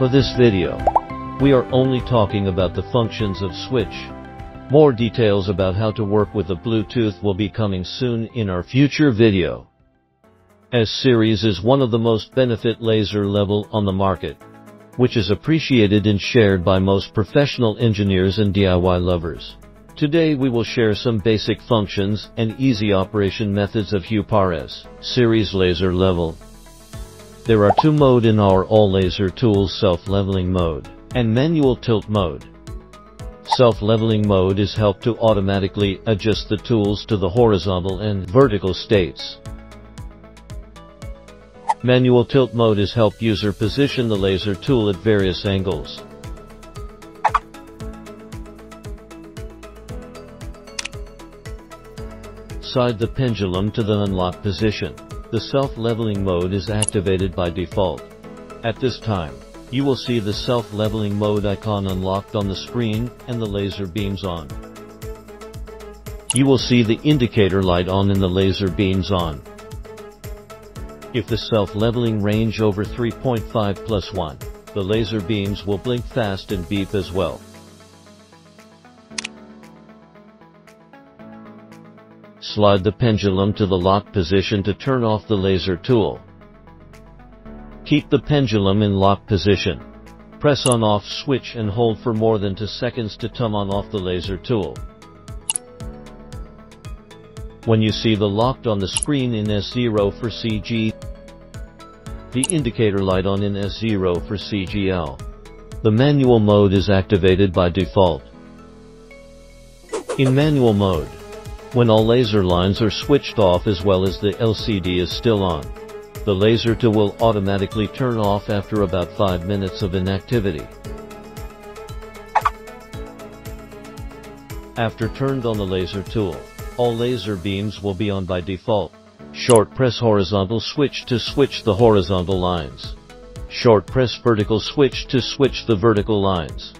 For this video, we are only talking about the functions of switch. More details about how to work with the Bluetooth will be coming soon in our future video. S-Series is one of the most benefit laser level on the market, which is appreciated and shared by most professional engineers and DIY lovers. Today we will share some basic functions and easy operation methods of Huepar S-Series Laser Level. There are two modes in our all laser tools: self-leveling mode and manual tilt mode. Self-leveling mode is helped to automatically adjust the tools to the horizontal and vertical states. Manual tilt mode is help user position the laser tool at various angles. Slide the pendulum to the unlock position. The self-leveling mode is activated by default. At this time, you will see the self-leveling mode icon unlocked on the screen and the laser beams on. You will see the indicator light on and the laser beams on. If the self-leveling range over 3.5+1, the laser beams will blink fast and beep as well. Slide the pendulum to the lock position to turn off the laser tool. Keep the pendulum in lock position. Press on off switch and hold for more than 2 seconds to turn on off the laser tool. When you see the locked on the screen in S04CG, the indicator light on in S04CG-L, the manual mode is activated by default. In manual mode, when all laser lines are switched off as well as the LCD is still on, the laser tool will automatically turn off after about 5 minutes of inactivity. After turned on the laser tool, all laser beams will be on by default. Short press horizontal switch to switch the horizontal lines. Short press vertical switch to switch the vertical lines.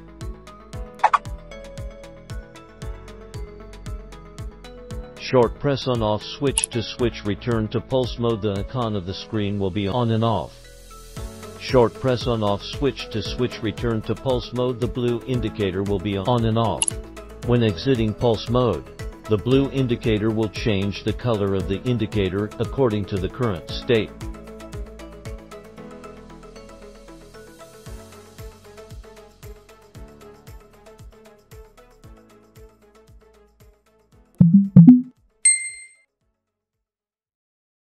Short press on off switch to switch return to pulse mode. The icon of the screen will be on and off. Short press on off switch to switch return to pulse mode. The blue indicator will be on and off. When exiting pulse mode, the blue indicator will change the color of the indicator according to the current state.